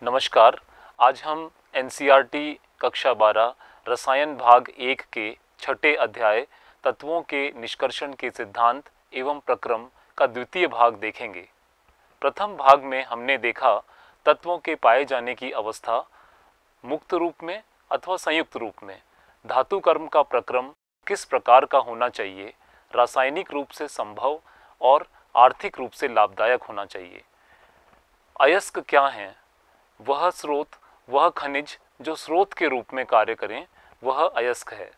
नमस्कार। आज हम एनसीईआरटी कक्षा 12 रसायन भाग 1 के छठे अध्याय तत्वों के निष्कर्षण के सिद्धांत एवं प्रक्रम का द्वितीय भाग देखेंगे। प्रथम भाग में हमने देखा तत्वों के पाए जाने की अवस्था मुक्त रूप में अथवा संयुक्त रूप में, धातु कर्म का प्रक्रम किस प्रकार का होना चाहिए, रासायनिक रूप से संभव और आर्थिक रूप से लाभदायक होना चाहिए। अयस्क क्या हैं? वह स्रोत, वह खनिज जो स्रोत के रूप में कार्य करें, वह अयस्क है।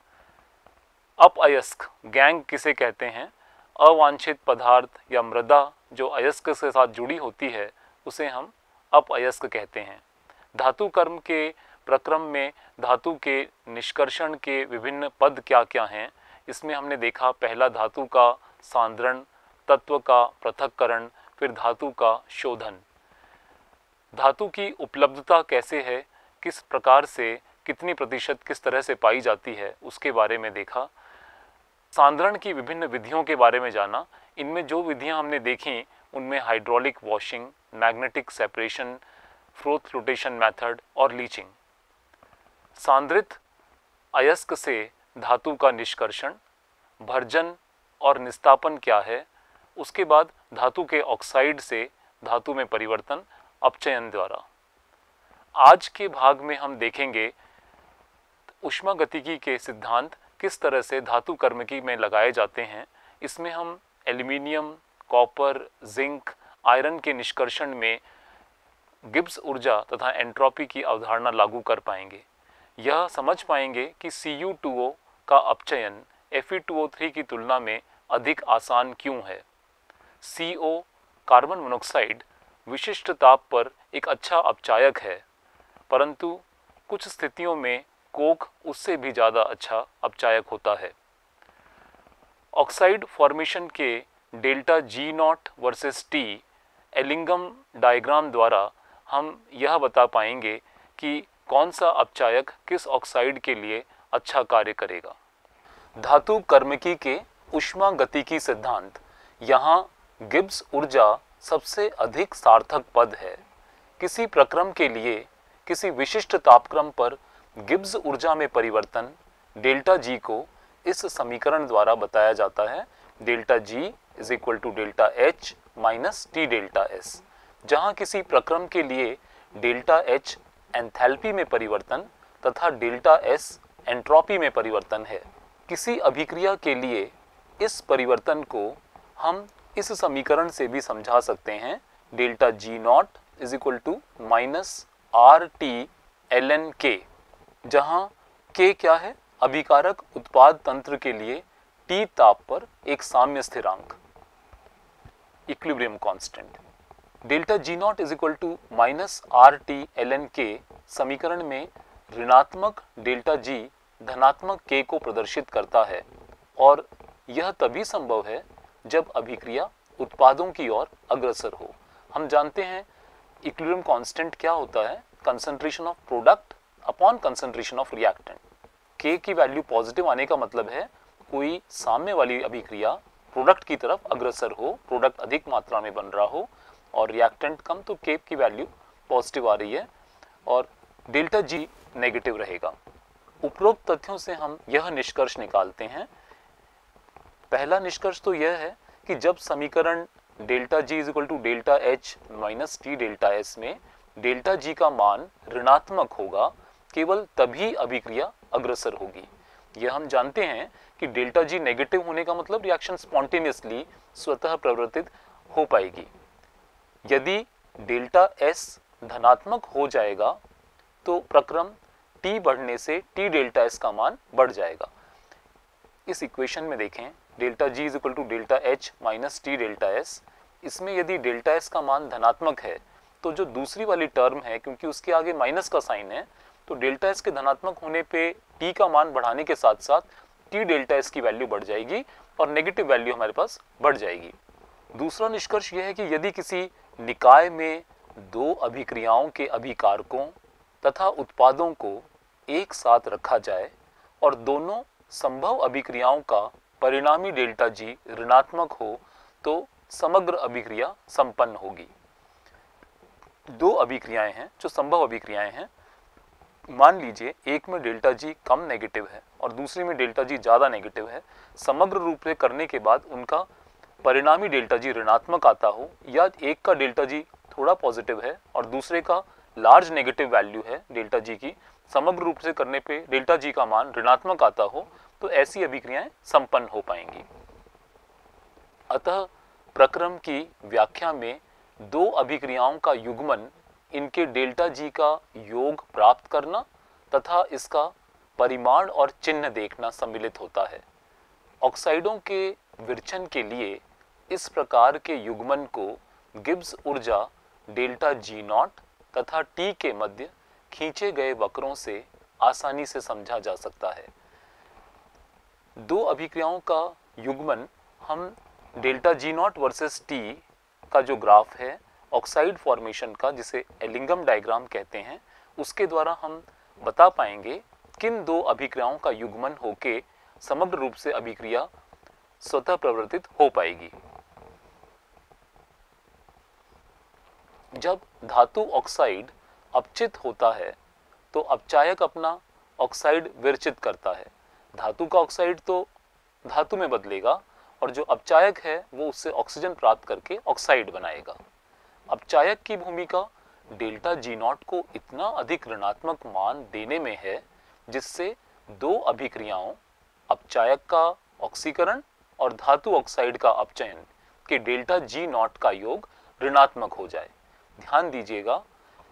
अपअयस्क गैंग किसे कहते हैं? अवांछित पदार्थ या मृदा जो अयस्क के साथ जुड़ी होती है उसे हम अपअयस्क कहते हैं। धातु कर्म के प्रक्रम में धातु के निष्कर्षण के विभिन्न पद क्या क्या हैं, इसमें हमने देखा पहला धातु का सांद्रण, तत्व का पृथक्करण, फिर धातु का शोधन। धातु की उपलब्धता कैसे है, किस प्रकार से, कितनी प्रतिशत किस तरह से पाई जाती है, उसके बारे में देखा। सांद्रण की विभिन्न विधियों के बारे में जाना। इनमें जो विधियां हमने देखी उनमें hydraulic washing, magnetic separation, froth flotation method और लीचिंग। सांद्रित अयस्क से धातु का निष्कर्षण, भर्जन और निस्तापन क्या है, उसके बाद धातु के ऑक्साइड से धातु में परिवर्तन अपचयन द्वारा। आज के भाग में हम देखेंगे ऊष्मागतिकी के सिद्धांत किस तरह से धातु कर्मकी में लगाए जाते हैं। इसमें हम एल्यूमिनियम, कॉपर, जिंक, आयरन के निष्कर्षण में गिब्स ऊर्जा तथा एंट्रोपी की अवधारणा लागू कर पाएंगे। यह समझ पाएंगे कि Cu2O का अपचयन Fe2O3 की तुलना में अधिक आसान क्यों है। CO कार्बन मोनोक्साइड विशिष्ट ताप पर एक अच्छा अपचायक है, परंतु कुछ स्थितियों में कोक उससे भी ज़्यादा अच्छा अपचायक होता है। ऑक्साइड फॉर्मेशन के delta G0 versus T Ellingham diagram द्वारा हम यह बता पाएंगे कि कौन सा अपचायक किस ऑक्साइड के लिए अच्छा कार्य करेगा। धातु कर्मकी के ऊष्मागतिकी सिद्धांत। यहाँ गिब्स ऊर्जा सबसे अधिक सार्थक पद है। किसी प्रक्रम के लिए किसी विशिष्ट तापक्रम पर गिब्स ऊर्जा में परिवर्तन डेल्टा G को इस समीकरण द्वारा बताया जाता है, delta G is equal to delta H minus T delta S, जहाँ किसी प्रक्रम के लिए डेल्टा H एंथैल्पी में परिवर्तन तथा डेल्टा S एंट्रोपी में परिवर्तन है। किसी अभिक्रिया के लिए इस परिवर्तन को हम इस समीकरण से भी समझा सकते हैं, delta G0 is equal to minus RT ln K, जहाँ K क्या है? अभिकारक उत्पाद तंत्र के लिए T ताप पर एक साम्य स्थिरांक, equilibrium constant. Delta G0 is equal to minus RT ln K समीकरण में ऋणात्मक डेल्टा G धनात्मक K को प्रदर्शित करता है, और यह तभी संभव है जब अभिक्रिया उत्पादों की ओर अग्रसर हो। हम जानते हैं इक्विलिब्रियम कांस्टेंट क्या होता है? Concentration of product upon concentration of reactant. K की वैल्यू पॉजिटिव आने का मतलब है कोई साम्य वाली अभिक्रिया प्रोडक्ट की तरफ अग्रसर हो, प्रोडक्ट अधिक मात्रा में बन रहा हो और रिएक्टेंट कम, तो K की वैल्यू पॉजिटिव आ रही है और डेल्टा G नेगेटिव रहेगा। उपरोक्त तथ्यों से हम यह निष्कर्ष निकालते हैं। पहला निष्कर्ष तो यह है कि जब समीकरण delta G is equal to delta H minus T delta S में डेल्टा G का मान ऋणात्मक होगा, केवल तभी अभिक्रिया अग्रसर होगी। यह हम जानते हैं कि डेल्टा G नेगेटिव होने का मतलब रिएक्शन स्पॉन्टेनियसली स्वतः प्रवर्तित हो पाएगी। यदि डेल्टा S धनात्मक हो जाएगा तो प्रक्रम T बढ़ने से T डेल्टा S का मान बढ़ जाएगा। इस इक्वेशन में देखें, delta G is equal to delta H minus T delta S, इसमें यदि डेल्टा S का मान धनात्मक है तो जो दूसरी वाली टर्म है, क्योंकि उसके आगे माइनस का साइन है, तो डेल्टा S के धनात्मक होने पे T का मान बढ़ाने के साथ साथ T डेल्टा S की वैल्यू बढ़ जाएगी और नेगेटिव वैल्यू हमारे पास बढ़ जाएगी। दूसरा निष्कर्ष यह है कि यदि किसी निकाय में दो अभिक्रियाओं के अभिकारकों तथा उत्पादों को एक साथ रखा जाए और दोनों संभव अभिक्रियाओं का परिणामी डेल्टा G ऋणात्मक हो तो समग्र अभिक्रिया संपन्न होगी। दो अभिक्रियाएं हैं जो संभव अभिक्रियाएं हैं। मान लीजिए एक में डेल्टा जी कम नेगेटिव है और दूसरी में डेल्टा जी ज़्यादा नेगेटिव है। समग्र रूप से करने के बाद उनका परिणामी डेल्टा जी ऋणात्मक आता हो, या एक का डेल्टा जी थोड़ा पॉजिटिव है और दूसरे का लार्ज नेगेटिव वैल्यू है डेल्टा जी की, समग्र रूप से करने पे डेल्टा जी का मान ऋणात्मक आता हो, तो ऐसी अभिक्रियाएं संपन्न हो पाएंगी। अतः प्रक्रम की व्याख्या में दो अभिक्रियाओं का युग्मन, इनके डेल्टा जी का योग प्राप्त करना तथा इसका परिमाण और चिन्ह देखना सम्मिलित होता है। ऑक्साइडों के विरचन के लिए इस प्रकार के युग्मन को गिब्स ऊर्जा डेल्टा जी नॉट तथा टी के मध्य खींचे गए वक्रों से आसानी से समझा जा सकता है। दो अभिक्रियाओं का युग्मन हम delta G not versus T का जो ग्राफ है ऑक्साइड फॉर्मेशन का, जिसे एलिंगम डायग्राम कहते हैं, उसके द्वारा हम बता पाएंगे किन दो अभिक्रियाओं का युग्मन होके समग्र रूप से अभिक्रिया स्वतः प्रवर्तित हो पाएगी। जब धातु ऑक्साइड अपचित होता है तो अपचायक अपना ऑक्साइड विरचित करता है। धातु का ऑक्साइड तो धातु में बदलेगा और जो अपचायक है वो उससे ऑक्सीजन प्राप्त करके ऑक्साइड बनाएगा। अपचायक की भूमिका डेल्टा जी नॉट को इतना अधिक ऋणात्मक मान देने में है जिससे दो अभिक्रियाओं, अपचायक का ऑक्सीकरण और धातु ऑक्साइड का अपचयन के डेल्टा जी नॉट का योग ऋणात्मक हो जाए। ध्यान दीजिएगा,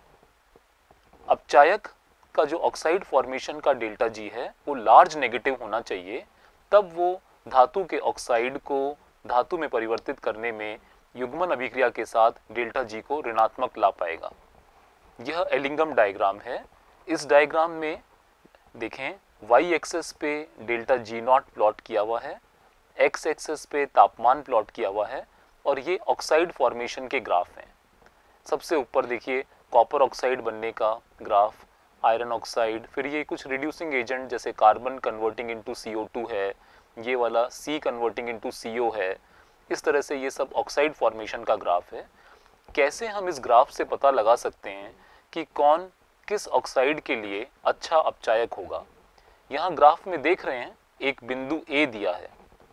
अपचायक का जो ऑक्साइड फॉर्मेशन का डेल्टा जी है वो लार्ज नेगेटिव होना चाहिए, तब वो धातु के ऑक्साइड को धातु में परिवर्तित करने में युग्मन अभिक्रिया के साथ डेल्टा जी को ऋणात्मक ला पाएगा। यह एलिंगम डायग्राम है। इस डायग्राम में देखें, वाई एक्सेस पे डेल्टा जी नॉट प्लॉट किया हुआ है, एक्स एक्सेस पे तापमान प्लॉट किया हुआ है और ये ऑक्साइड फॉर्मेशन के ग्राफ हैं। सबसे ऊपर देखिए कॉपर ऑक्साइड बनने का ग्राफ, आयरन ऑक्साइड, फिर ये कुछ रिड्यूसिंग एजेंट जैसे कार्बन कन्वर्टिंग इनटू CO2 है, ये वाला C कन्वर्टिंग इनटू CO है। इस तरह से ये सब ऑक्साइड फॉर्मेशन का ग्राफ है। कैसे हम इस ग्राफ से पता लगा सकते हैं कि कौन किस ऑक्साइड के लिए अच्छा अपचायक होगा? यहाँ ग्राफ में देख रहे हैं एक बिंदु A दिया है।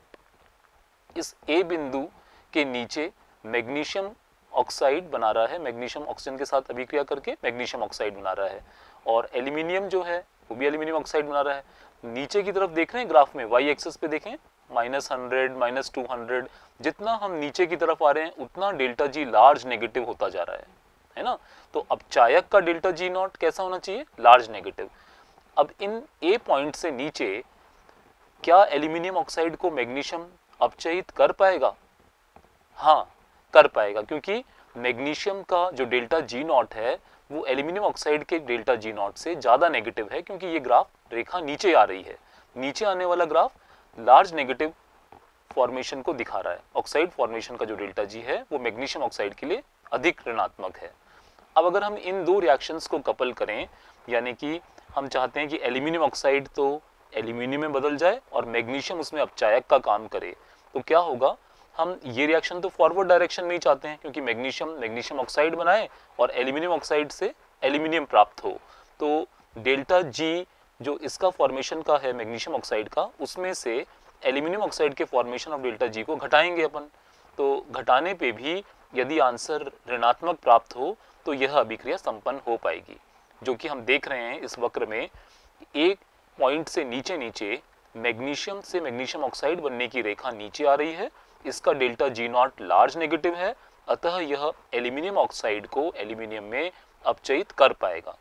इस A बिंदु के नीचे मैग्नीशियम ऑक्साइड बना रहा है, मैग्नीशियम ऑक्सीजन के साथ अभिक्रिया करके मैग्नीशियम ऑक्साइड बना रहा है, और एल्यूमिनियम जो है वो भी एल्यूमिनियम ऑक्साइड बना रहा है। नीचे की तरफ देख रहे हैं ग्राफ में, वाई एक्सिस पे देखें -100, -200, जितना हम नीचे की तरफ आ रहे हैं उतना डेल्टा जी लार्ज नेगेटिव होता जा रहा है ना। तो अपचायक का डेल्टा जी नॉट कैसा होना चाहिए? Large negative. अब इन A पॉइंट से नीचे क्या एल्यूमिनियम ऑक्साइड को मैग्नीशियम अपचयित कर पाएगा? हाँ, कर पाएगा, क्योंकि मैग्नीशियम का जो डेल्टा जी नॉट है वो एल्यूमिनियम ऑक्साइड के डेल्टा जी नॉट से ज़्यादा नेगेटिव है, क्योंकि ये ग्राफ रेखा नीचे आ रही है। नीचे आने वाला ग्राफ लार्ज नेगेटिव फॉर्मेशन को दिखा रहा है। ऑक्साइड फॉर्मेशन का जो डेल्टा जी है वो मैग्नीशियम ऑक्साइड के लिए अधिक ऋणात्मक है। अब अगर हम इन दो रिएक्शंस को कपल करें, यानी कि हम चाहते हैं कि एल्यूमिनियम ऑक्साइड तो एल्यूमिनियम में बदल जाए और मैग्नीशियम उसमें अपचायक का काम करे, तो क्या होगा? हम ये रिएक्शन तो फॉरवर्ड डायरेक्शन में ही चाहते हैं, क्योंकि मैग्नीशियम ऑक्साइड बनाए और एल्यूमिनियम ऑक्साइड से एल्यूमिनियम प्राप्त हो। तो डेल्टा जी जो इसका फॉर्मेशन का है मैग्नीशियम ऑक्साइड का, उसमें से एल्यूमिनियम ऑक्साइड के फॉर्मेशन ऑफ डेल्टा जी को घटाएंगे अपन। तो घटाने पे भी यदि आंसर ऋणात्मक प्राप्त हो तो यह अभिक्रिया संपन्न हो पाएगी, जो कि हम देख रहे हैं इस वक्र में। एक पॉइंट से नीचे नीचे मैग्नीशियम से मैग्नीशियम ऑक्साइड बनने की रेखा नीचे आ रही है। इसका delta G not large negative है, अतः यह एल्यूमिनियम ऑक्साइड को एल्यूमिनियम में अपचयित कर पाएगा।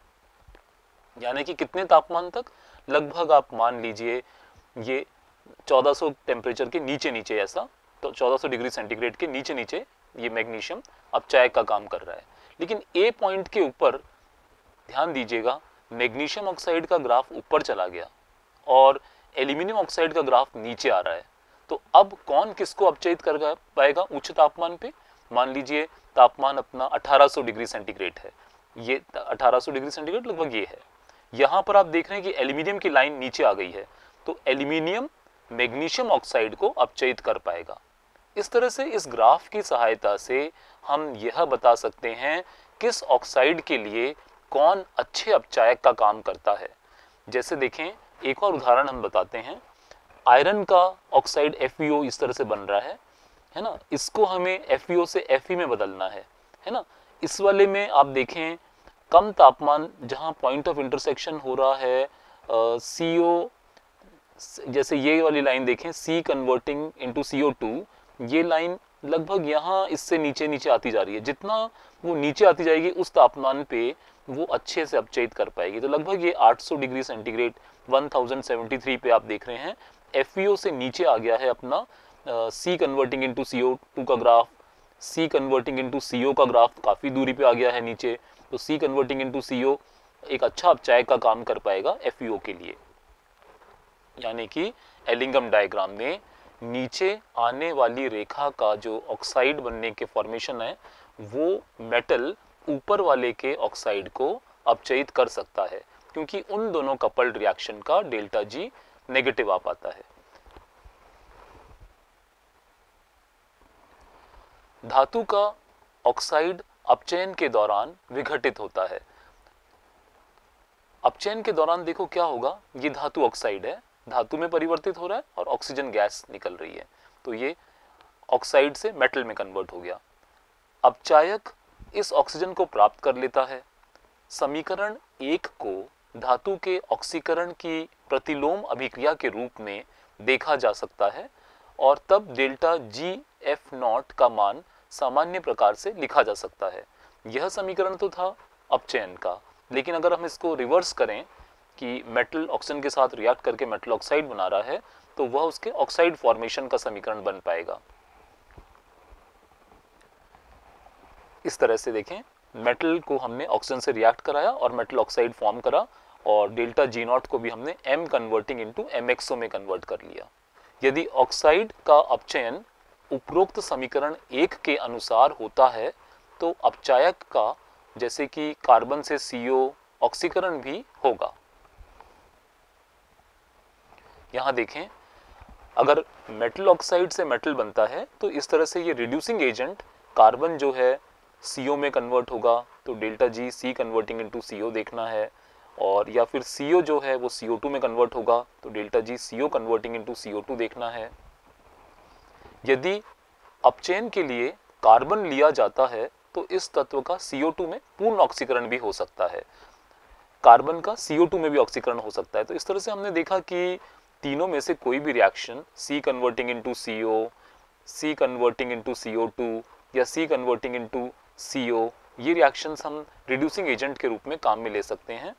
यानी कि कितने तापमान तक? लगभग आप मान लीजिए ये 1400 टेम्परेचर के नीचे नीचे, ऐसा तो 1400 डिग्री सेंटीग्रेड के नीचे नीचे ये मैग्नीशियम अपचायक का काम कर रहा है। लेकिन A पॉइंट के ऊपर ध्यान दीजिएगा, मैग्नीशियम ऑक्साइड का ग्राफ ऊपर चला गया और एल्यूमिनियम ऑक्साइड का ग्राफ नीचे आ रहा है। तो अब कौन किसको अपचयित कर पाएगा उच्च तापमान पे? मान लीजिए तापमान अपना 1800 डिग्री सेंटीग्रेड है, ये 1800 डिग्री सेंटीग्रेड लगभग ये है। यहाँ पर आप देख रहे हैं कि एल्यूमिनियम की लाइन नीचे आ गई है, तो एल्यूमिनियम मैग्नीशियम ऑक्साइड को अपचयित कर पाएगा। इस तरह से इस ग्राफ की सहायता से हम यह बता सकते हैं किस ऑक्साइड के लिए कौन अच्छे अपचायक का काम करता है। जैसे देखें, एक और उदाहरण हम बताते हैं। आयरन का ऑक्साइड FeO इस तरह से बन रहा है ना, इसको हमें FeO से Fe में बदलना है ना। इस वाले में आप देखें, कम तापमान जहां पॉइंट ऑफ इंटरसेक्शन हो रहा है CO, जैसे ये वाली लाइन देखें, C कन्वर्टिंग इनटू CO2, ये लाइन लगभग यहाँ इससे नीचे नीचे आती जा रही है। जितना वो नीचे आती जाएगी उस तापमान पे वो अच्छे से अपचयित कर पाएगी। तो लगभग ये 800 डिग्री सेंटीग्रेड 1073 पे आप देख रहे हैं FeO से नीचे आ गया है अपना C कन्वर्टिंग इनटू CO2 का graph. C converting into CO का ग्राफ काफ़ी दूरी पे आ गया है नीचे। तो C कन्वर्टिंग इनटू CO एक अच्छा अपचायक का काम कर पाएगा FeO के लिए। यानी कि एलिंगम डायग्राम में नीचे आने वाली रेखा का जो ऑक्साइड बनने के फॉर्मेशन है वो मेटल ऊपर वाले के ऑक्साइड को अपचयित कर सकता है, क्योंकि उन दोनों कपल्ड रिएक्शन का डेल्टा G नेगेटिव आ पाता है। धातु का ऑक्साइड अपचयन के दौरान विघटित होता है। अपचयन के दौरान देखो क्या होगा, ये धातु ऑक्साइड है, धातु में परिवर्तित हो रहा है और ऑक्सीजन गैस निकल रही है, तो ये ऑक्साइड से मेटल में कन्वर्ट हो गया। अपचायक इस ऑक्सीजन को प्राप्त कर लेता है। समीकरण 1 को धातु के ऑक्सीकरण की प्रतिलोम अभिक्रिया के रूप में देखा जा सकता है और तब डेल्टा GF0 का मान सामान्य प्रकार से लिखा जा सकता है। यह समीकरण तो था अपचयन का, लेकिन अगर हम इसको रिवर्स करें कि मेटल ऑक्सीजन के साथ रिएक्ट करके मेटल ऑक्साइड बना रहा है, तो वह उसके ऑक्साइड फॉर्मेशन का समीकरण बन पाएगा। इस तरह से देखें, मेटल को हमने ऑक्सीजन से रिएक्ट कराया और मेटल ऑक्साइड फॉर्म करा और डेल्टा G0 को भी हमने M कन्वर्टिंग इनटू MXO में कन्वर्ट कर लिया। यदि ऑक्साइड का अपचयन उपरोक्त समीकरण 1 के अनुसार होता है तो अपचायक का, जैसे कि कार्बन से CO, ऑक्सीकरण भी होगा। यहां देखें, अगर मेटल ऑक्साइड से मेटल बनता है तो इस तरह से ये रिड्यूसिंग एजेंट कार्बन जो है CO में कन्वर्ट होगा, तो delta G C converting into CO देखना है, और या फिर CO जो है वो CO2 में कन्वर्ट होगा, तो delta G CO converting into CO2 देखना है। यदि अपचयन के लिए कार्बन लिया जाता है तो इस तत्व का CO2 में पूर्ण ऑक्सीकरण भी हो सकता है, कार्बन का CO2 में भी ऑक्सीकरण हो सकता है। तो इस तरह से हमने देखा कि तीनों में से कोई भी reaction C converting into CO, C converting into CO2 या C कन्वर्टिंग इनटू CO, ये रिएक्शंस हम रिड्यूसिंग एजेंट के रूप में काम में ले सकते हैं।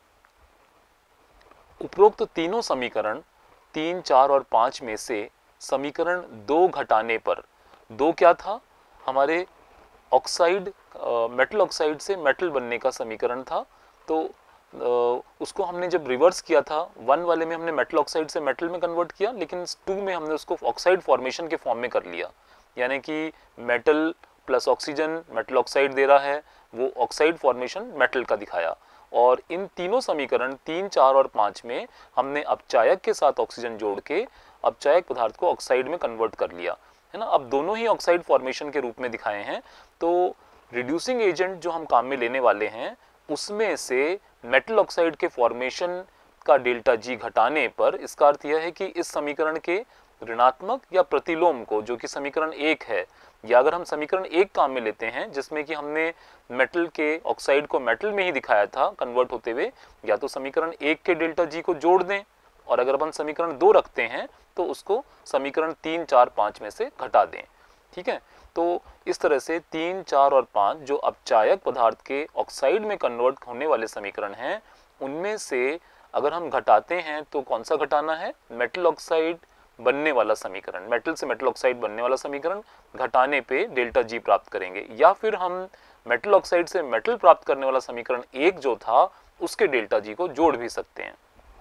उपरोक्त तीनों समीकरण 3, 4 और 5 में से समीकरण 2 घटाने पर, 2 क्या था, हमारे ऑक्साइड मेटल ऑक्साइड से मेटल बनने का समीकरण था, तो उसको हमने जब रिवर्स किया था 1 वाले में हमने मेटल ऑक्साइड से मेटल में कन्वर्ट किया, लेकिन 2 में हमने उसको ऑक्साइड फॉर्मेशन के फॉर्म में कर लिया। यानी कि metal plus oxygen metal oxide दे रहा है, वो ऑक्साइड फॉर्मेशन मेटल का दिखाया। और इन तीनों समीकरण 3, 4 और 5 में हमने अपचायक के साथ ऑक्सीजन जोड़ के अपचायक पदार्थ को ऑक्साइड में कन्वर्ट कर लिया, है ना। अब दोनों ही ऑक्साइड फॉर्मेशन के रूप में दिखाए हैं, तो रिड्यूसिंग एजेंट जो हम काम में लेने वाले हैं उसमें से मेटल ऑक्साइड के फॉर्मेशन का डेल्टा G घटाने पर, इसका अर्थ यह है कि इस समीकरण के ऋणात्मक या प्रतिलोम को, जो कि समीकरण 1 है, या अगर हम समीकरण 1 काम में लेते हैं जिसमें कि हमने मेटल के ऑक्साइड को मेटल में ही दिखाया था कन्वर्ट होते हुए, या तो समीकरण 1 के डेल्टा G को जोड़ दें, और अगर अपन समीकरण 2 रखते हैं तो उसको समीकरण 3, 4, 5 में से घटा दें। ठीक है, तो इस तरह से 3, 4 और 5 जो अपचायक पदार्थ के ऑक्साइड में कन्वर्ट होने वाले समीकरण हैं, उनमें से अगर हम घटाते हैं तो कौन सा घटाना है, मेटल ऑक्साइड बनने वाला समीकरण, मेटल से मेटल ऑक्साइड बनने वाला समीकरण घटाने पे डेल्टा G प्राप्त करेंगे, या फिर हम मेटल ऑक्साइड से मेटल प्राप्त करने वाला समीकरण 1 जो था उसके डेल्टा G को जोड़ भी सकते हैं।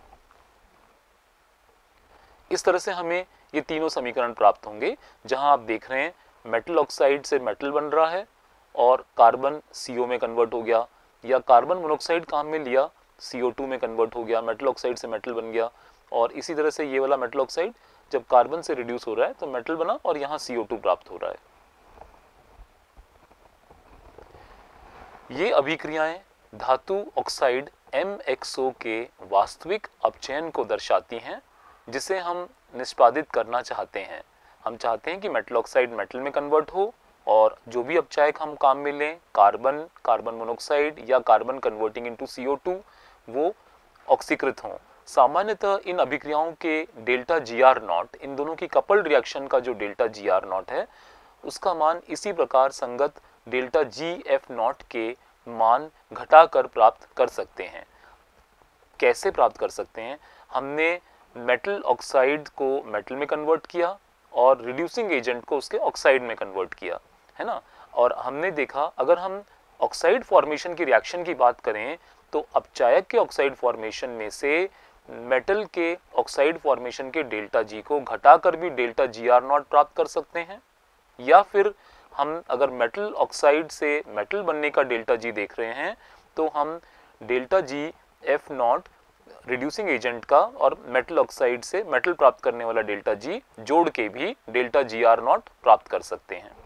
इस तरह से हमें ये तीनों समीकरण प्राप्त होंगे, जहां आप देख रहे हैं मेटल ऑक्साइड से मेटल बन रहा है और कार्बन CO में कन्वर्ट हो गया, या कार्बन मोनोऑक्साइड काम में लिया CO2 में कन्वर्ट हो गया, मेटल ऑक्साइड से मेटल बन गया। और इसी तरह से ये वाला मेटल ऑक्साइड जब कार्बन से रिड्यूस हो रहा है तो मेटल बना और यहाँ CO2 प्राप्त हो रहा है। ये अभिक्रियाएं धातु ऑक्साइड MXO के वास्तविक अपचयन को दर्शाती हैं, जिसे हम निष्पादित करना चाहते हैं। हम चाहते हैं कि मेटल ऑक्साइड मेटल में कन्वर्ट हो और जो भी अपचायक हम काम में लें, कार्बन, कार्बन मोनोक्साइड या कार्बन कन्वर्टिंग इनटू CO2, वो ऑक्सीकृत हों। सामान्यतः इन अभिक्रियाओं के डेल्टा GR0, इन दोनों की कपल्ड रिएक्शन का जो डेल्टा GR0 है, उसका मान इसी प्रकार संगत डेल्टा GF0 के मान घटाकर प्राप्त कर सकते हैं। कैसे प्राप्त कर सकते हैं? हमने मेटल ऑक्साइड को मेटल में कन्वर्ट किया और रिड्यूसिंग एजेंट को उसके ऑक्साइड में कन्वर्ट किया, है ना। और हमने देखा अगर हम ऑक्साइड फॉर्मेशन की रिएक्शन की बात करें तो अपचायक के ऑक्साइड फॉर्मेशन में से मेटल के ऑक्साइड फॉर्मेशन के डेल्टा G को घटाकर भी डेल्टा GR0 प्राप्त कर सकते हैं। या फिर हम अगर मेटल ऑक्साइड से मेटल बनने का डेल्टा G देख रहे हैं तो हम डेल्टा GF0 रिड्यूसिंग एजेंट का और मेटल ऑक्साइड से मेटल प्राप्त करने वाला डेल्टा G जोड़ के भी डेल्टा GR0 प्राप्त कर सकते हैं।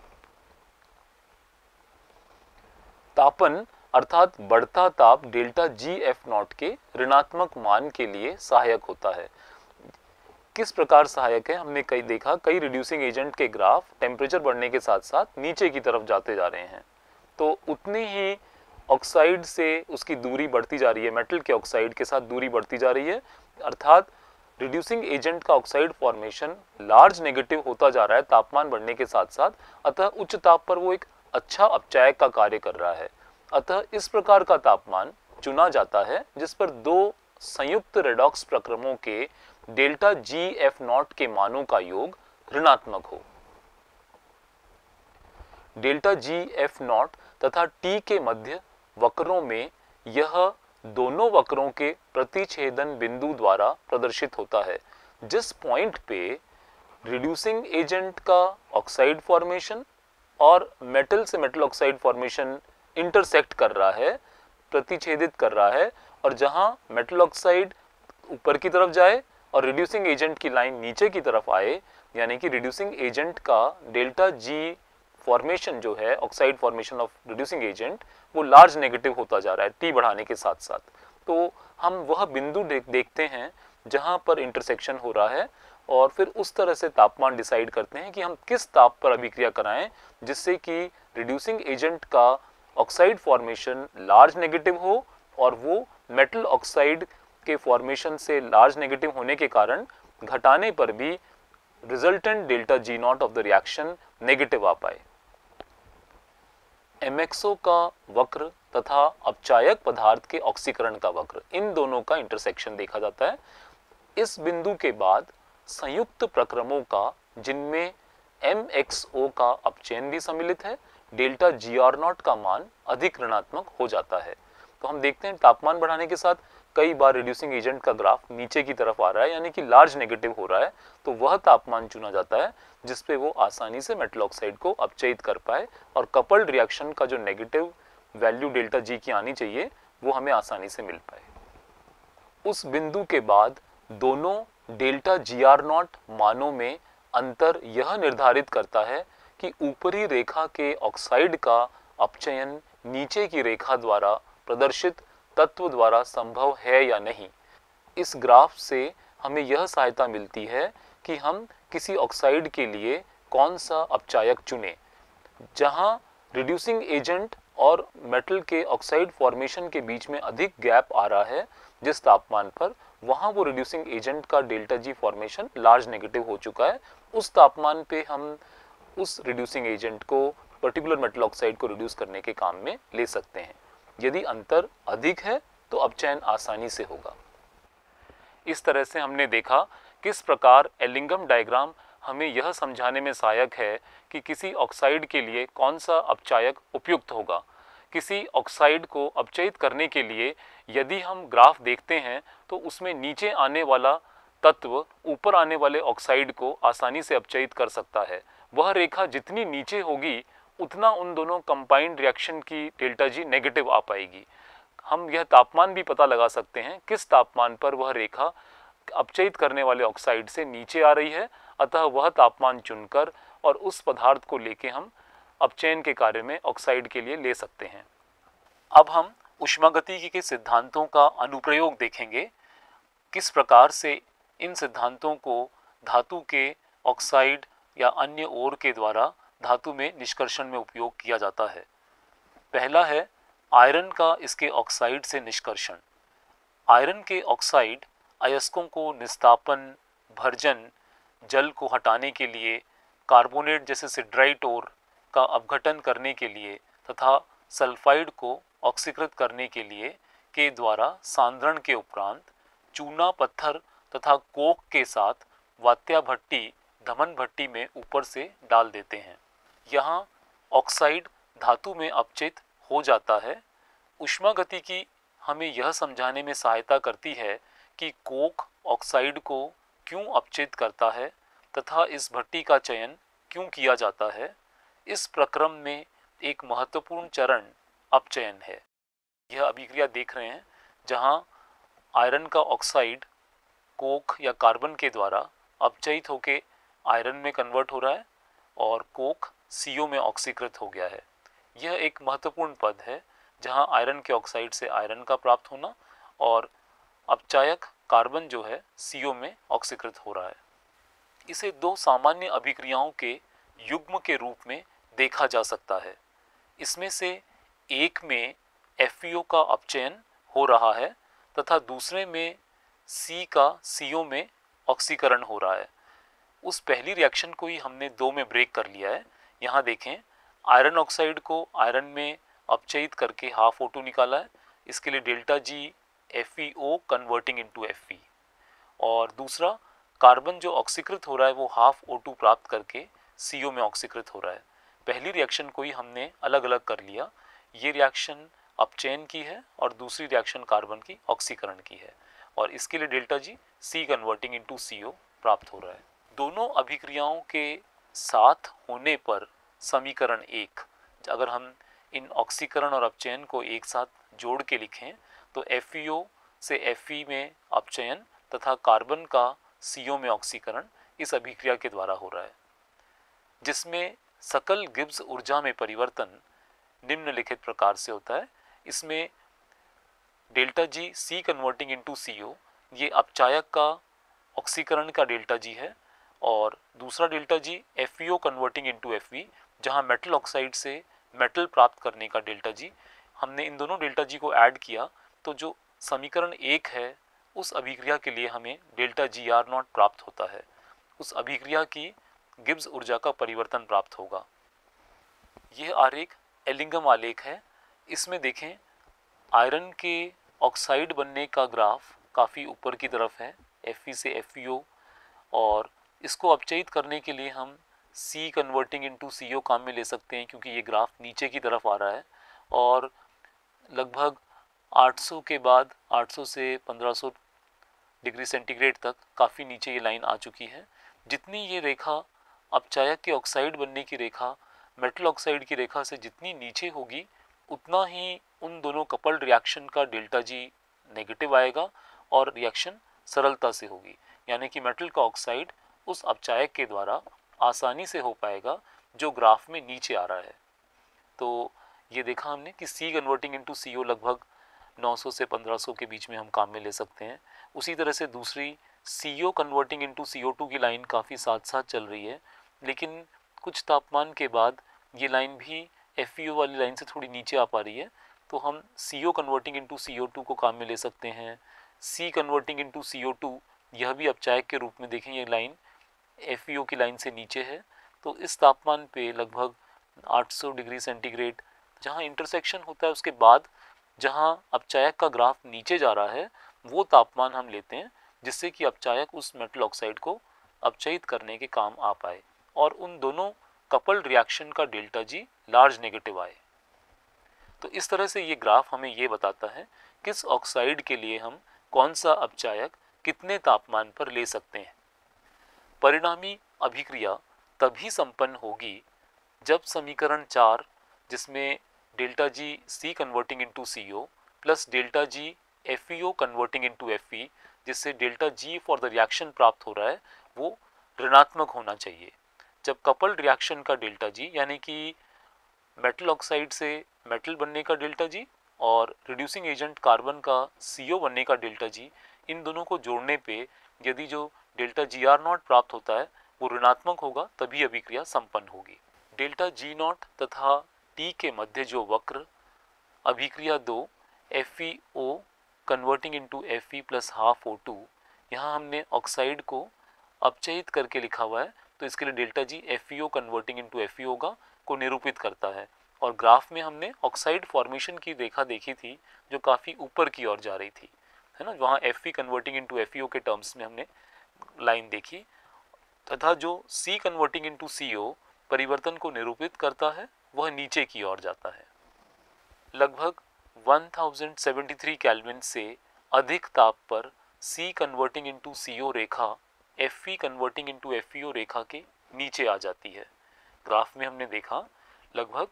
तापन अर्थात बढ़ता ताप डेल्टा GF0 के ऋणात्मक मान के लिए सहायक होता है। किस प्रकार सहायक है? हमने कई रिड्यूसिंग एजेंट के ग्राफ टेम्परेचर बढ़ने के साथ साथ नीचे की तरफ जाते जा रहे हैं, तो उतनी ही ऑक्साइड से उसकी दूरी बढ़ती जा रही है, मेटल के ऑक्साइड के साथ दूरी बढ़ती जा रही है। अर्थात रिड्यूसिंग एजेंट का ऑक्साइड फॉर्मेशन लार्ज नेगेटिव होता जा रहा है तापमान बढ़ने के साथ साथ, अतः उच्च ताप पर वो एक अच्छा अपचायक का कार्य कर रहा है। अतः इस प्रकार का तापमान चुना जाता है जिस पर दो संयुक्त रेडॉक्स प्रक्रमों के डेल्टा GF0 के मानों का योग ऋणात्मक हो। डेल्टा GF0 तथा T के मध्य वक्रों में यह दोनों वक्रों के प्रतिच्छेदन बिंदु द्वारा प्रदर्शित होता है, जिस पॉइंट पे रिड्यूसिंग एजेंट का ऑक्साइड फॉर्मेशन और मेटल से मेटल ऑक्साइड फॉर्मेशन इंटरसेक्ट कर रहा है, प्रतिच्छेदित कर रहा है, और जहां मेटल ऑक्साइड ऊपर की तरफ जाए और रिड्यूसिंग एजेंट की लाइन नीचे की तरफ आए, यानी कि रिड्यूसिंग एजेंट का डेल्टा G फॉर्मेशन जो है oxide formation of reducing agent, वो लार्ज नेगेटिव होता जा रहा है T बढ़ाने के साथ साथ। तो हम वह बिंदु देखते हैं जहां पर इंटरसेक्शन हो रहा है और फिर उस तरह से तापमान डिसाइड करते हैं कि हम किस ताप पर अभिक्रिया कराएं जिससे कि रिड्यूसिंग एजेंट का ऑक्साइड फॉर्मेशन लार्ज नेगेटिव हो और वो मेटल ऑक्साइड के फॉर्मेशन से लार्ज नेगेटिव होने के कारण घटाने पर भी resultant delta G0 of the reaction negative आ पाए। MXO का वक्र तथा अपचायक पदार्थ के ऑक्सीकरण का वक्र, इन दोनों का इंटरसेक्शन देखा जाता है। इस बिंदु के बाद संयुक्त प्रक्रमों का जिनमें MXO का अपचयन भी सम्मिलित है, डेल्टा GR0 का मान अधिक ऋणात्मक हो जाता है। तो हम देखते हैं तापमान बढ़ाने के साथ कई बार रिड्यूसिंग एजेंट का ग्राफ नीचे की तरफ आ रहा है, यानी कि लार्ज नेगेटिव हो रहा है, तो वह तापमान चुना जाता है जिसपे वो आसानी से मेटल ऑक्साइड को अपचयित कर पाए और कपल्ड रिएक्शन का जो नेगेटिव वैल्यू डेल्टा G की आनी चाहिए वो हमें आसानी से मिल पाए। उस बिंदु के बाद दोनों डेल्टा GR0 मानों में अंतर यह निर्धारित करता है कि ऊपरी रेखा के ऑक्साइड का अपचयन नीचे की रेखा द्वारा प्रदर्शित तत्व द्वारा संभव है या नहीं। इस ग्राफ से हमें यह सहायता मिलती है कि हम किसी ऑक्साइड के लिए कौन सा अपचायक चुनें। जहां रिड्यूसिंग एजेंट और मेटल के ऑक्साइड फॉर्मेशन के बीच में अधिक गैप आ रहा है जिस तापमान पर, वहां वो रिड्यूसिंग एजेंट का delta G formation large negative हो चुका है। उस तापमान पे हम उस रिड्यूसिंग एजेंट को, पर्टिकुलर मेटल ऑक्साइड को रिड्यूस करने के काम में ले सकते हैं। यदि अंतर अधिक है तो अपचयन आसानी से होगा। इस तरह से हमने देखा किस प्रकार एलिंगम डायग्राम हमें यह समझाने में सहायक है कि किसी ऑक्साइड के लिए कौन सा अपचायक उपयुक्त होगा। किसी ऑक्साइड को अपचयित करने के लिए यदि हम ग्राफ देखते हैं तो उसमें नीचे आने वाला तत्व ऊपर आने वाले ऑक्साइड को आसानी से अपचयित कर सकता है। वह रेखा जितनी नीचे होगी उतना उन दोनों कंबाइंड रिएक्शन की डेल्टा G नेगेटिव आ पाएगी। हम यह तापमान भी पता लगा सकते हैं किस तापमान पर वह रेखा अपचयित करने वाले ऑक्साइड से नीचे आ रही है, अतः वह तापमान चुनकर और उस पदार्थ को लेके हम अपचयन के कार्य में ऑक्साइड के लिए ले सकते हैं। अब हम ऊष्मागतिकी के सिद्धांतों का अनुप्रयोग देखेंगे, किस प्रकार से इन सिद्धांतों को धातु के ऑक्साइड या अन्य ओर के द्वारा धातु में निष्कर्षण में उपयोग किया जाता है। पहला है आयरन का इसके ऑक्साइड से निष्कर्षण। आयरन के ऑक्साइड अयस्कों को निस्तापन, भर्जन, जल को हटाने के लिए, कार्बोनेट जैसे सिड्राइट ओर का अपघटन करने के लिए तथा सल्फाइड को ऑक्सीकृत करने के लिए के द्वारा सांद्रण के उपरांत चूना पत्थर तथा कोक के साथ वात्या भट्टी, धमन भट्टी में ऊपर से डाल देते हैं। यहाँ ऑक्साइड धातु में अपचित हो जाता है। ऊष्मागतिकी हमें यह समझाने में सहायता करती है कि कोक ऑक्साइड को क्यों अपचित करता है तथा इस भट्टी का चयन क्यों किया जाता है। इस प्रक्रम में एक महत्वपूर्ण चरण अपचयन है। यह अभिक्रिया देख रहे हैं जहाँ आयरन का ऑक्साइड कोक या कार्बन के द्वारा अपचयित होकर आयरन में कन्वर्ट हो रहा है और कोक CO में ऑक्सीकृत हो गया है। यह एक महत्वपूर्ण पद है जहां आयरन के ऑक्साइड से आयरन का प्राप्त होना और अपचायक कार्बन जो है CO में ऑक्सीकृत हो रहा है। इसे दो सामान्य अभिक्रियाओं के युग्म के रूप में देखा जा सकता है। इसमें से एक में FeO का अपचयन हो रहा है तथा दूसरे में C का CO में ऑक्सीकरण हो रहा है। उस पहली रिएक्शन को ही हमने दो में ब्रेक कर लिया है। यहाँ देखें, आयरन ऑक्साइड को आयरन में अपचयित करके हाफ O2 निकाला है। इसके लिए delta G FeO converting into Fe, और दूसरा कार्बन जो ऑक्सीकृत हो रहा है वो हाफ O2 प्राप्त करके CO में ऑक्सीकृत हो रहा है। पहली रिएक्शन को ही हमने अलग अलग कर लिया। ये रिएक्शन अपचयन की है और दूसरी रिएक्शन कार्बन की ऑक्सीकरण की है, और इसके लिए delta G C converting into CO प्राप्त हो रहा है। दोनों अभिक्रियाओं के साथ होने पर समीकरण 1, अगर हम इन ऑक्सीकरण और अपचयन को एक साथ जोड़ के लिखें तो FeO से Fe में अपचयन तथा कार्बन का CO में ऑक्सीकरण इस अभिक्रिया के द्वारा हो रहा है, जिसमें सकल गिब्स ऊर्जा में परिवर्तन निम्नलिखित प्रकार से होता है। इसमें delta G C converting into CO ये अपचायक का ऑक्सीकरण का डेल्टा G है, और दूसरा delta G FeO converting into Fe जहां मेटल ऑक्साइड से मेटल प्राप्त करने का डेल्टा G। हमने इन दोनों डेल्टा G को ऐड किया तो जो समीकरण 1 है उस अभिक्रिया के लिए हमें डेल्टा GR0 प्राप्त होता है। उस अभिक्रिया की गिब्स ऊर्जा का परिवर्तन प्राप्त होगा। यह आरेख एलिंगम आलेख है। इसमें देखें, आयरन के ऑक्साइड बनने का ग्राफ काफ़ी ऊपर की तरफ है, Fe से FeO, और इसको अपचयित करने के लिए हम C कन्वर्टिंग इनटू CO काम में ले सकते हैं क्योंकि ये ग्राफ नीचे की तरफ आ रहा है, और लगभग 800 के बाद 800 से 1500 डिग्री सेंटीग्रेड तक काफ़ी नीचे ये लाइन आ चुकी है। जितनी ये रेखा अपचायक के ऑक्साइड बनने की रेखा मेटल ऑक्साइड की रेखा से जितनी नीचे होगी उतना ही उन दोनों कपल्ड रिएक्शन का डेल्टा G नेगेटिव आएगा और रिएक्शन सरलता से होगी, यानी कि मेटल का ऑक्साइड उस अपचायक के द्वारा आसानी से हो पाएगा जो ग्राफ में नीचे आ रहा है। तो ये देखा हमने कि C कन्वर्टिंग इनटू CO लगभग 900 से 1500 के बीच में हम काम में ले सकते हैं। उसी तरह से दूसरी CO कन्वर्टिंग इनटू CO2 की लाइन काफ़ी साथ साथ चल रही है, लेकिन कुछ तापमान के बाद ये लाइन भी FeO वाली लाइन से थोड़ी नीचे आ पा रही है, तो हम CO कन्वर्टिंग इनटू CO2 को काम में ले सकते हैं। C कन्वर्टिंग इनटू CO2 यह भी अपचायक के रूप में देखें, ये लाइन FeO की लाइन से नीचे है। तो इस तापमान पे लगभग 800 डिग्री सेंटीग्रेड जहाँ इंटरसेक्शन होता है उसके बाद जहाँ अपचायक का ग्राफ नीचे जा रहा है वो तापमान हम लेते हैं, जिससे कि अपचायक उस मेटल ऑक्साइड को अपचयित करने के काम आ पाए और उन दोनों कपल्ड रिएक्शन का डेल्टा G लार्ज नेगेटिव आए। तो इस तरह से ये ग्राफ हमें ये बताता है किस ऑक्साइड के लिए हम कौन सा अपचायक कितने तापमान पर ले सकते हैं। परिणामी अभिक्रिया तभी संपन्न होगी जब समीकरण 4, जिसमें delta G C converting into CO plus delta G FeO converting into Fe, जिससे delta G for the reaction प्राप्त हो रहा है, वो ऋणात्मक होना चाहिए। जब कपल्ड रिएक्शन का डेल्टा G यानी कि मेटल ऑक्साइड से मेटल बनने का डेल्टा G और रिड्यूसिंग एजेंट कार्बन का CO बनने का डेल्टा जी, इन दोनों को जोड़ने पे यदि जो डेल्टा GR0 प्राप्त होता है वो ऋणात्मक होगा, तभी अभिक्रिया संपन्न होगी। डेल्टा G0 तथा T के मध्य जो वक्र अभिक्रिया 2 FeO converting into Fe plus half O2, यहाँ हमने ऑक्साइड को अपचयित करके लिखा हुआ है, तो इसके लिए delta G FeO converting into Fe होगा को निरूपित करता है। और ग्राफ में हमने ऑक्साइड फॉर्मेशन की रेखा देखी थी जो काफ़ी ऊपर की ओर जा रही थी, है ना, वहाँ Fe कन्वर्टिंग इनटू FeO के टर्म्स में हमने लाइन देखी, तथा जो C कन्वर्टिंग इनटू CO परिवर्तन को निरूपित करता है वह नीचे की ओर जाता है। लगभग 1073 केल्विन से अधिक ताप पर C कन्वर्टिंग इनटू CO रेखा Fe कन्वर्टिंग इनटू FeO रेखा के नीचे आ जाती है। ग्राफ में हमने देखा लगभग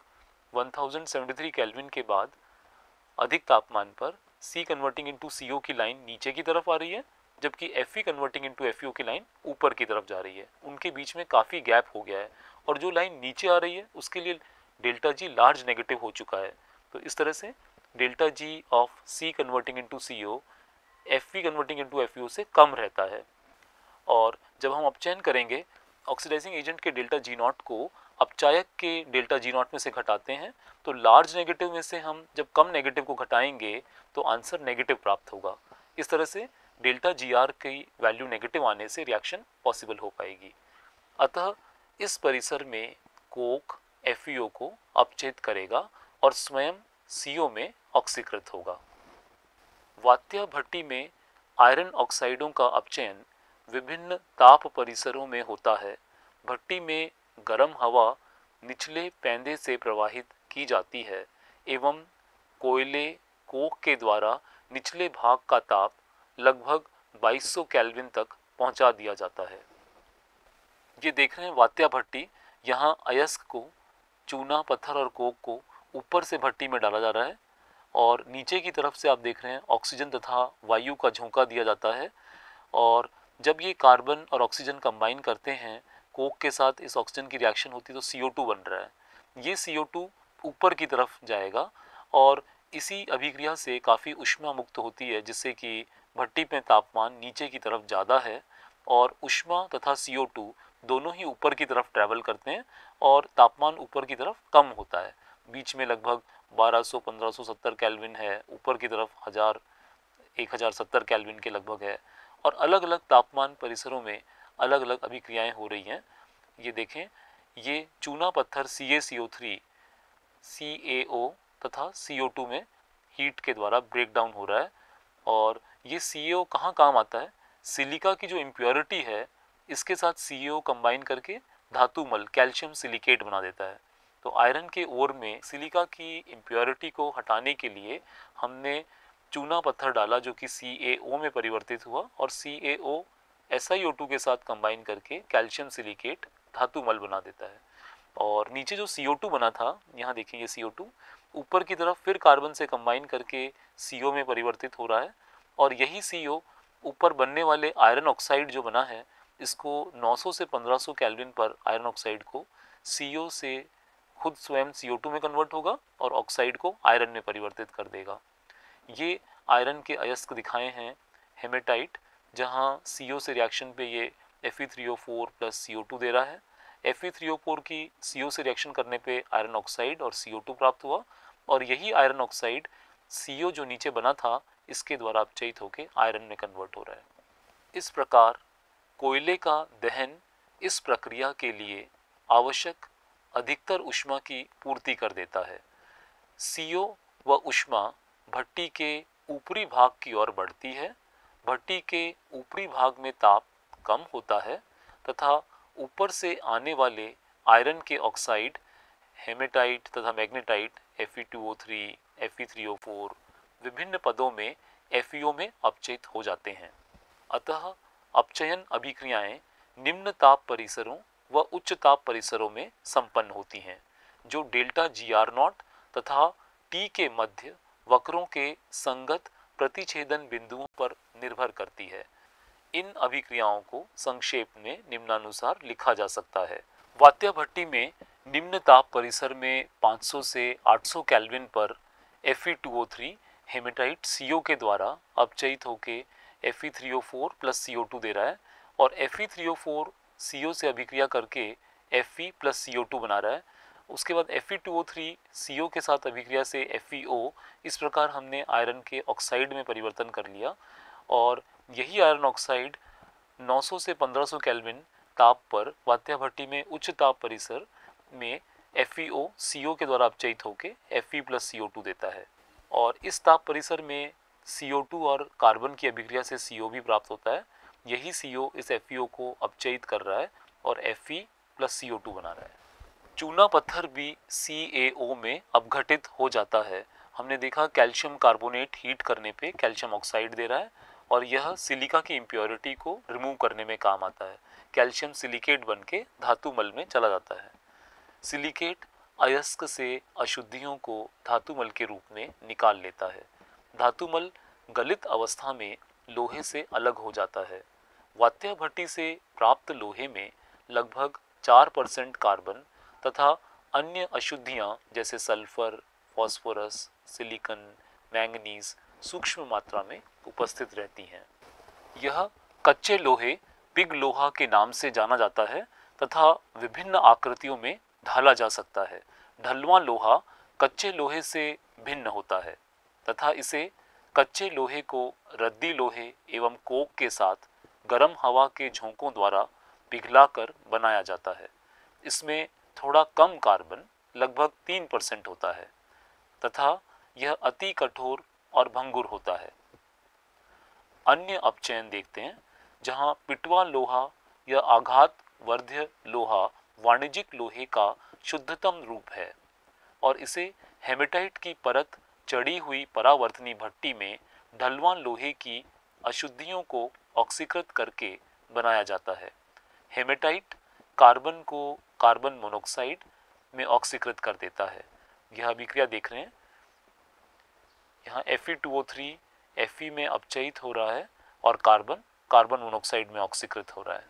1073 केल्विन के बाद अधिक तापमान पर C कन्वर्टिंग इनटू CO की लाइन नीचे की तरफ आ रही है, जबकि Fe कन्वर्टिंग इनटू FeO की लाइन ऊपर की तरफ जा रही है। उनके बीच में काफ़ी गैप हो गया है और जो लाइन नीचे आ रही है उसके लिए डेल्टा जी लार्ज नेगेटिव हो चुका है। तो इस तरह से delta G of C converting into CO Fe converting into FeO से कम रहता है। और जब हम अपचयन करेंगे ऑक्सीडाइजिंग एजेंट के डेल्टा G0 को अपचायक के डेल्टा G0 में से घटाते हैं, तो लार्ज नेगेटिव में से हम जब कम नेगेटिव को घटाएंगे तो आंसर नेगेटिव प्राप्त होगा। इस तरह से डेल्टा GR की वैल्यू नेगेटिव आने से रिएक्शन पॉसिबल हो पाएगी। अतः इस परिसर में कोक FeO को अपचयित करेगा और स्वयं CO में ऑक्सीकृत होगा। वात्या भट्टी में आयरन ऑक्साइडों का अपचयन विभिन्न ताप परिसरों में होता है। भट्टी में गर्म हवा निचले पैंदे से प्रवाहित की जाती है एवं कोयले कोक के द्वारा निचले भाग का ताप लगभग 2200 केल्विन तक पहुंचा दिया जाता है। ये देख रहे हैं वात्या भट्टी, यहाँ अयस्क को, चूना, पत्थर और कोक को ऊपर से भट्टी में डाला जा रहा है और नीचे की तरफ से आप देख रहे हैं ऑक्सीजन तथा वायु का झोंका दिया जाता है। और जब ये कार्बन और ऑक्सीजन कंबाइन करते हैं, कोक के साथ इस ऑक्सीजन की रिएक्शन होती है तो CO2 बन रहा है। ये CO2 ऊपर की तरफ जाएगा और इसी अभिक्रिया से काफ़ी ऊष्मा मुक्त होती है, जिससे कि भट्टी में तापमान नीचे की तरफ ज़्यादा है और ऊष्मा तथा CO2 दोनों ही ऊपर की तरफ ट्रैवल करते हैं और तापमान ऊपर की तरफ कम होता है। बीच में लगभग 1200-1570 केल्विन है, ऊपर की तरफ 1070 केल्विन के लगभग है और अलग अलग तापमान परिसरों में अलग अलग अभिक्रियाएं हो रही हैं। ये देखें, ये चूना पत्थर CaCO3 CaO तथा CO2 में हीट के द्वारा ब्रेक डाउन हो रहा है और ये CaO कहाँ काम आता है, सिलिका की जो इम्प्योरिटी है इसके साथ CaO कंबाइन करके धातु मल कैल्शियम सिलिकेट बना देता है। तो आयरन के ओर में सिलिका की इम्प्योरिटी को हटाने के लिए हमने चूना पत्थर डाला जो कि CaO में परिवर्तित हुआ और CaO SiO2 के साथ कंबाइन करके कैल्शियम सिलिकेट धातु मल बना देता है। और नीचे जो CO2 बना था, यहाँ देखिए ये CO2 ऊपर की तरफ फिर कार्बन से कंबाइन करके CO में परिवर्तित हो रहा है और यही CO ऊपर बनने वाले आयरन ऑक्साइड जो बना है, इसको 900 से 1500 केल्विन पर आयरन ऑक्साइड को CO से खुद स्वयं CO2 में कन्वर्ट होगा और ऑक्साइड को आयरन में परिवर्तित कर देगा। ये आयरन के अयस्क दिखाए हैं हेमेटाइट, जहाँ CO से रिएक्शन पे ये Fe3O4 प्लस CO2 दे रहा है। Fe3O4 की CO से रिएक्शन करने पे आयरन ऑक्साइड और CO2 प्राप्त हुआ और यही आयरन ऑक्साइड CO जो नीचे बना था इसके द्वारा अपचयित होकर आयरन में कन्वर्ट हो रहा है। इस प्रकार कोयले का दहन इस प्रक्रिया के लिए आवश्यक अधिकतर ऊष्मा की पूर्ति कर देता है। CO व ऊष्मा भट्टी के ऊपरी भाग की ओर बढ़ती है। भट्टी के ऊपरी भाग में ताप कम होता है तथा ऊपर से आने वाले आयरन के ऑक्साइड हेमेटाइट तथा मैग्नेटाइट Fe2O3 Fe3O4 विभिन्न पदों में FeO में अपचयित हो जाते हैं। अतः अपचयन अभिक्रियाएं निम्न ताप परिसरों व उच्च ताप परिसरों में संपन्न होती हैं, जो डेल्टा GR0 तथा T के मध्य वक्रों के संगत प्रतिछेदन बिंदुओं पर निर्भर करती है। इन अभिक्रियाओं को संक्षेप में निम्नानुसार लिखा जा सकता है। वात्या भट्टी में निम्न ताप परिसर में 500 से 800 केल्विन पर Fe2O3 हेमेटाइट CO के द्वारा अपचयित होके Fe3O4 प्लस CO2 दे रहा है और Fe3O4 CO से अभिक्रिया करके Fe प्लस CO2 बना रहा है। उसके बाद Fe2O3 CO के साथ अभिक्रिया से FeO, इस प्रकार हमने आयरन के ऑक्साइड में परिवर्तन कर लिया और यही आयरन ऑक्साइड 900 से 1500 केल्विन ताप पर वात्या भट्टी में उच्च ताप परिसर में FeO CO के द्वारा अपचयित होकर Fe प्लस CO2 देता है और इस ताप परिसर में CO2 और कार्बन की अभिक्रिया से CO भी प्राप्त होता है। यही CO इस FeO को अपचयित कर रहा है और Fe प्लस CO2 बना रहा है। चूना पत्थर भी CaO में अपघटित हो जाता है। हमने देखा कैल्शियम कार्बोनेट हीट करने पे कैल्शियम ऑक्साइड दे रहा है और यह सिलिका की इम्प्योरिटी को रिमूव करने में काम आता है। कैल्शियम सिलिकेट बन के धातु मल में चला जाता है। सिलिकेट अयस्क से अशुद्धियों को धातुमल के रूप में निकाल लेता है। धातुमल गलित अवस्था में लोहे से अलग हो जाता है। वात्या भट्टी से प्राप्त लोहे में लगभग 4% कार्बन तथा अन्य अशुद्धियां जैसे सल्फर, फास्फोरस, सिलिकन, मैंगनीज सूक्ष्म मात्रा में उपस्थित रहती हैं। यह कच्चे लोहे पिग लोहा के नाम से जाना जाता है तथा विभिन्न आकृतियों में ढाला जा सकता है। ढलवां लोहा कच्चे लोहे से भिन्न होता है तथा इसे कच्चे लोहे को रद्दी लोहे एवं कोक के साथ गर्म हवा के झोंकों द्वारा पिघलाकर बनाया जाता है। इसमें थोड़ा कम कार्बन लगभग 3% होता है तथा यह अति कठोर और भंगुर होता है। अन्य अपचयन देखते हैं जहां पिटवा लोहा या आघात वर्ध्य लोहा वाणिज्यिक लोहे का शुद्धतम रूप है और इसे हेमेटाइट की परत चढ़ी हुई परावर्तनी भट्टी में ढलवां लोहे की अशुद्धियों को ऑक्सीकृत करके बनाया जाता है। हेमेटाइट कार्बन को कार्बन मोनोक्साइड में ऑक्सीकृत कर देता है। यह अभिक्रिया देख रहे हैं, यहाँ Fe2O3 Fe में अपचयित हो रहा है और कार्बन कार्बन मोनोक्साइड में ऑक्सीकृत हो रहा है।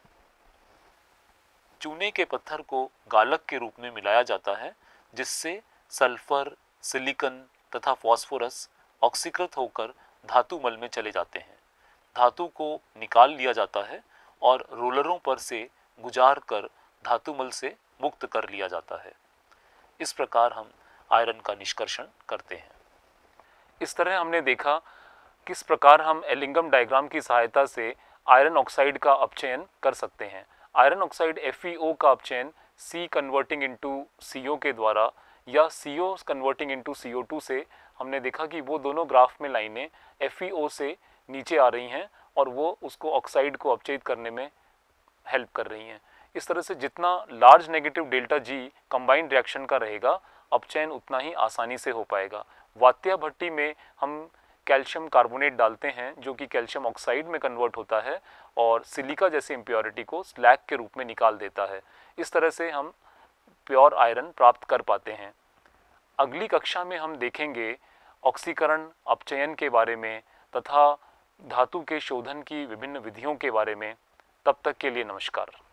चूने के पत्थर को गालक के रूप में मिलाया जाता है जिससे सल्फर, सिलिकन तथा फास्फोरस ऑक्सीकृत होकर धातु मल में चले जाते हैं। धातु को निकाल लिया जाता है और रोलरों पर से गुजार कर धातुमल से मुक्त कर लिया जाता है। इस प्रकार हम आयरन का निष्कर्षण करते हैं। इस तरह हमने देखा किस प्रकार हम एलिंगम डायग्राम की सहायता से आयरन ऑक्साइड का अपचयन कर सकते हैं। आयरन ऑक्साइड FeO का अपचयन C कन्वर्टिंग इनटू CO के द्वारा या CO कन्वर्टिंग इनटू CO2 से हमने देखा कि वो दोनों ग्राफ में लाइनें FeO से नीचे आ रही हैं और वो उसको ऑक्साइड को अपचयित करने में हेल्प कर रही हैं। इस तरह से जितना large negative delta G combined reaction का रहेगा अपचयन उतना ही आसानी से हो पाएगा। वात्या भट्टी में हम कैल्शियम कार्बोनेट डालते हैं जो कि कैल्शियम ऑक्साइड में कन्वर्ट होता है और सिलिका जैसी इम्प्योरिटी को स्लैग के रूप में निकाल देता है। इस तरह से हम प्योर आयरन प्राप्त कर पाते हैं। अगली कक्षा में हम देखेंगे ऑक्सीकरण अपचयन के बारे में तथा धातु के शोधन की विभिन्न विधियों के बारे में। तब तक के लिए नमस्कार।